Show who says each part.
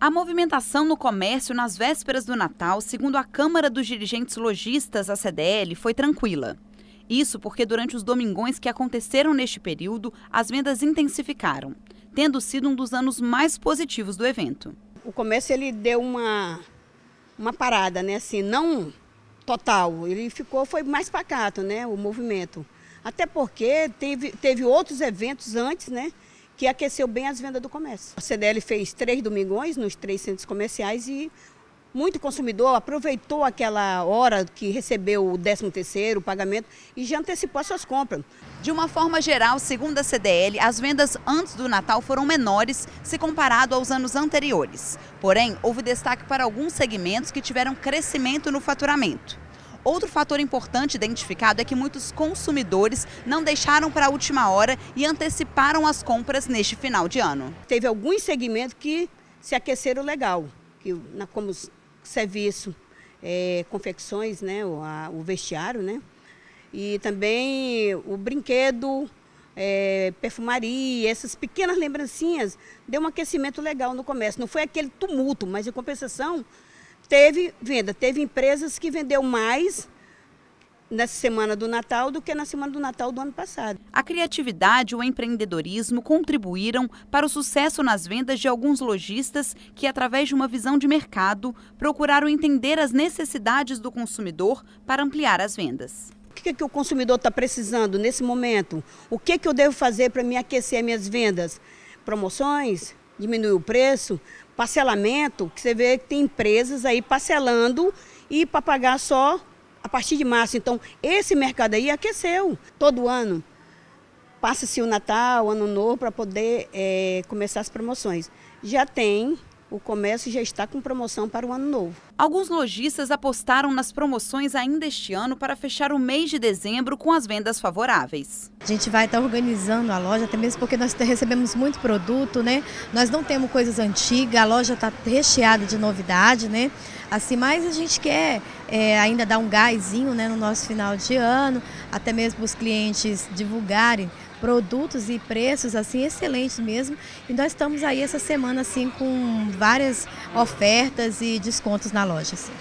Speaker 1: A movimentação no comércio nas vésperas do Natal, segundo a Câmara dos Dirigentes Lojistas, a CDL, foi tranquila. Isso porque durante os domingões que aconteceram neste período, as vendas intensificaram, tendo sido um dos anos mais positivos do evento.
Speaker 2: O comércio ele deu uma parada, né? Assim, não total, ele foi mais pacato, né? O movimento. Até porque teve outros eventos antes, né? Que aqueceu bem as vendas do comércio. A CDL fez 3 domingões nos 3 centros comerciais e muito consumidor aproveitou aquela hora que recebeu o 13º, o pagamento, e já antecipou as suas compras.
Speaker 1: De uma forma geral, segundo a CDL, as vendas antes do Natal foram menores se comparado aos anos anteriores. Porém, houve destaque para alguns segmentos que tiveram crescimento no faturamento. Outro fator importante identificado é que muitos consumidores não deixaram para a última hora e anteciparam as compras neste final de ano.
Speaker 2: Teve alguns segmentos que se aqueceram legal, como serviço, confecções, né, o vestiário, né, e também o brinquedo, perfumaria, essas pequenas lembrancinhas, deu um aquecimento legal no comércio. Não foi aquele tumulto, mas em compensação teve venda, teve empresas que vendeu mais nessa semana do Natal do que na semana do Natal do ano passado.
Speaker 1: A criatividade e o empreendedorismo contribuíram para o sucesso nas vendas de alguns lojistas que, através de uma visão de mercado, procuraram entender as necessidades do consumidor para ampliar as vendas.
Speaker 2: O que o consumidor está precisando nesse momento? O que eu devo fazer para me aquecer minhas vendas? Promoções? Diminuir o preço? Parcelamento? Que você vê que tem empresas aí parcelando e para pagar só a partir de março. Então, esse mercado aí aqueceu todo ano. Passa-se o Natal, o Ano Novo, para poder começar as promoções. O comércio já está com promoção para o Ano Novo.
Speaker 1: Alguns lojistas apostaram nas promoções ainda este ano para fechar o mês de dezembro com as vendas favoráveis.
Speaker 3: A gente vai estar organizando a loja, até mesmo porque nós recebemos muito produto, né? Nós não temos coisas antigas, a loja está recheada de novidade, né? Assim, mas a gente quer ainda dar um gásinho, né, no nosso final de ano, até mesmo para os clientes divulgarem produtos e preços assim excelentes mesmo. E nós estamos aí essa semana assim com várias ofertas e descontos na loja. Assim.